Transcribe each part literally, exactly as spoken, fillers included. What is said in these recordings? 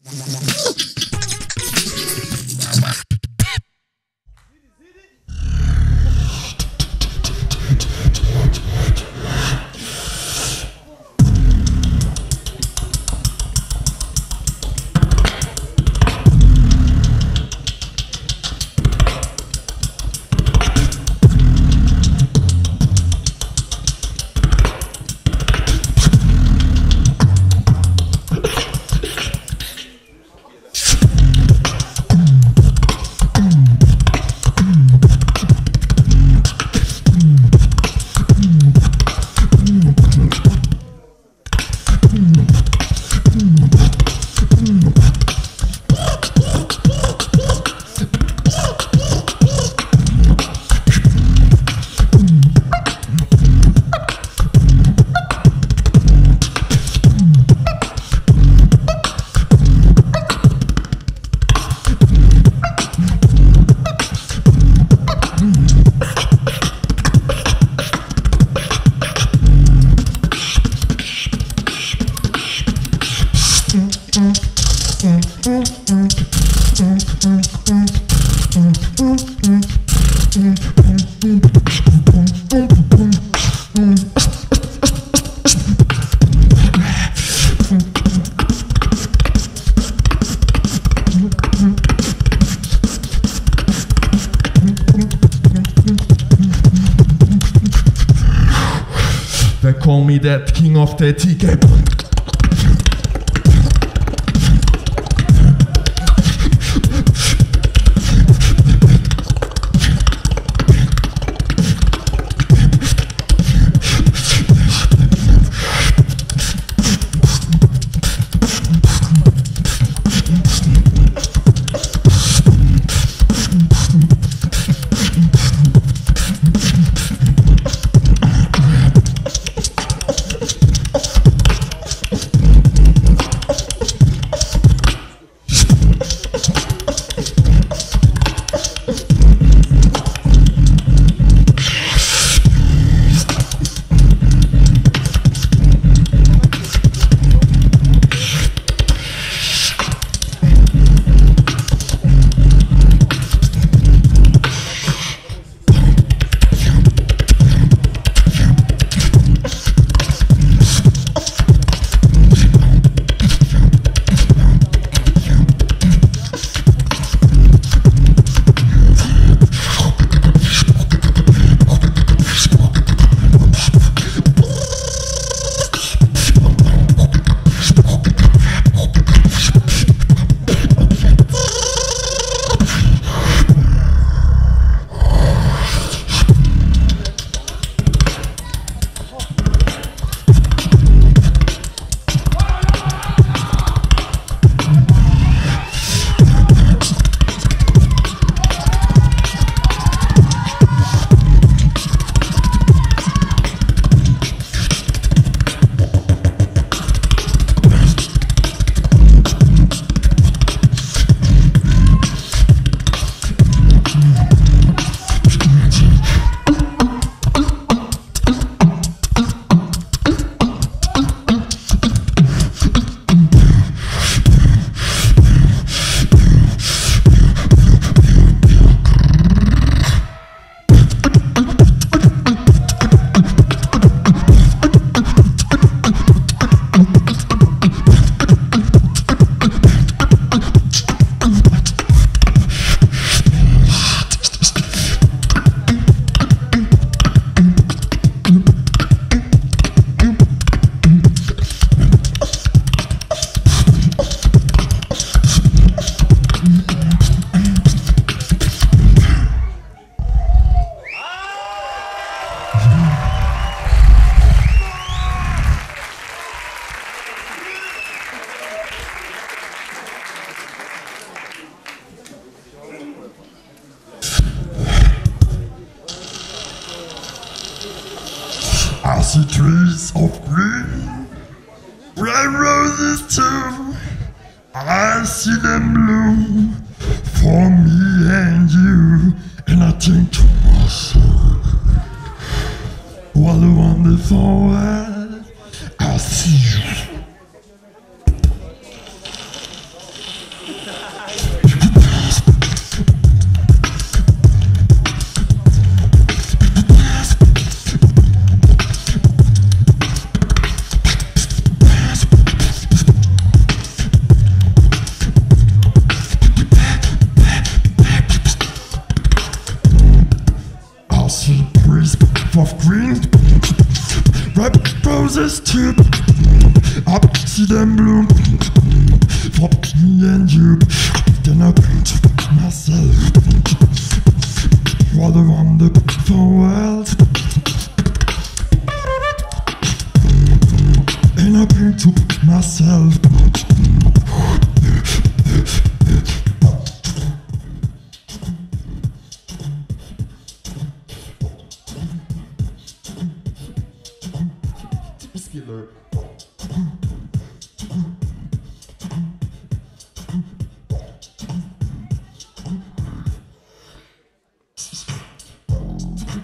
They call me that king of the T K. I see trees of green, red roses too. I see them bloom for me and you. And I think to myself, what a wonderful world. I see you. I see breeze of green, red roses too. I see them bloom for me and you. Then I paint myself what a wonderful world. And I paint myself.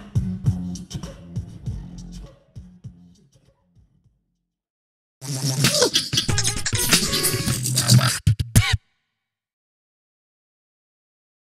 Muscular.